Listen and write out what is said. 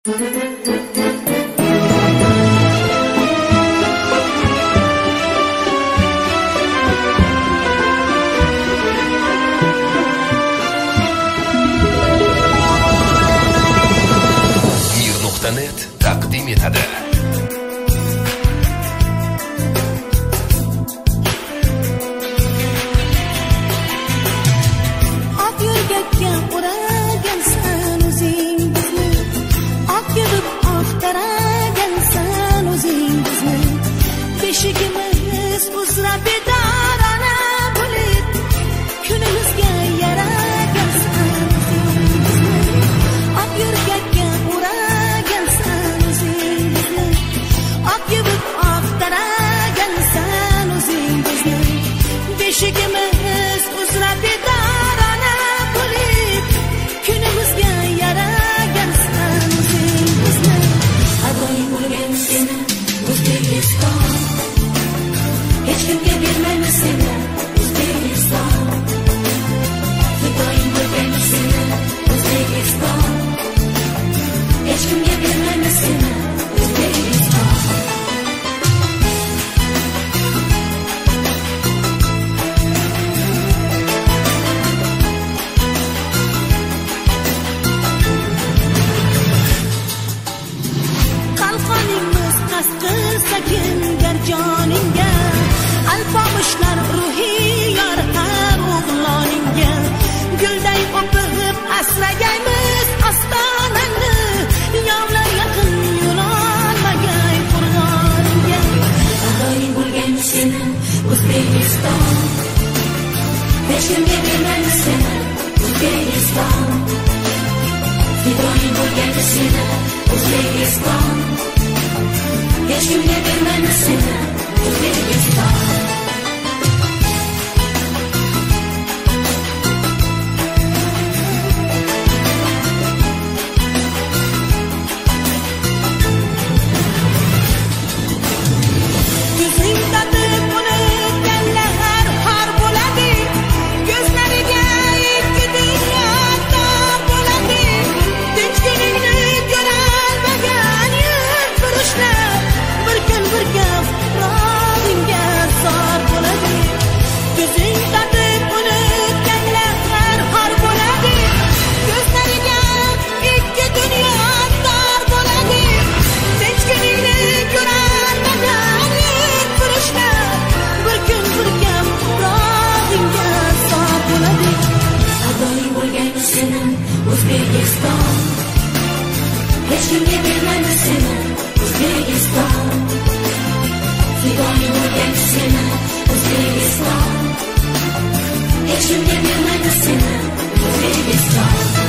Mir.net taqdim etadi. Beşigimiz uzra bedarana bo'lib, kunimizga yaragansan o'zingizni. Oq yurgakka o'ragansan o'zingizni. Oq yuvib oqtaragansan o'zingizni. Beshigimiz uzra bedarana bo'lib, kunimizga yaragansan o'zingizni. Adoyim bo'lgan seni O'zbekiston, hech kimga bermaymiz seni O'zbekiston. Fidoyim bo'lgan seni O'zbekiston, hech kimga bermaymiz seni O'zbekiston. Qalqonimiz qasqir sakin garjoningga, alpomushlar ruhiy yor har o'g'loningga. Gulday o'pib asragaymiz ostonangni, yovlar yaqin yo'lolmagay qo'rg'oningga. Adoyim bo'lgan seni O'zbekiston, hech kimga bermaymiz seni O'zbekiston. Fidoyim bo'lgan seni O'zbekiston, hech kimga bermaymiz seni O'zbekiston. O'zbekiston, hech kimga bermaymiz seni O'zbekiston. Fidoyim bo'lgan seni O'zbekiston, hech kimga bermaymiz seni O'zbekiston.